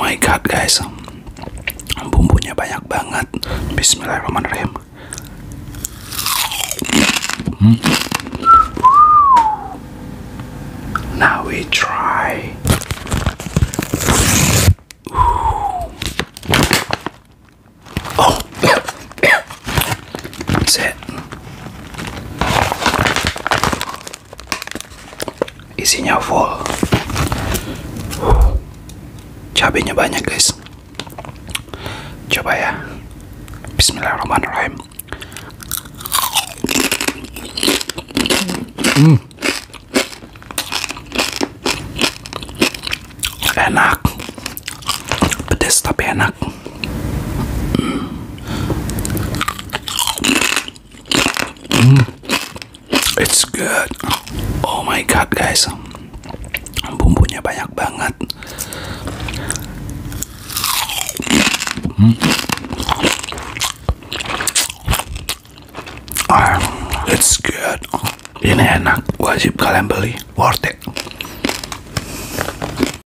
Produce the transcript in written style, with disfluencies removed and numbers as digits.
my god guys, bumbunya banyak banget. Bismillahirrahmanirrahim. Now we try. Oh, set. Isinya full. Cabenya banyak guys. Coba ya. Bismillahirrahmanirrahim. Enak. Pedas tapi enak. It's good. Oh my god guys, bumbunya banyak banget. It's good. Ini enak, wajib kalian beli, worth it.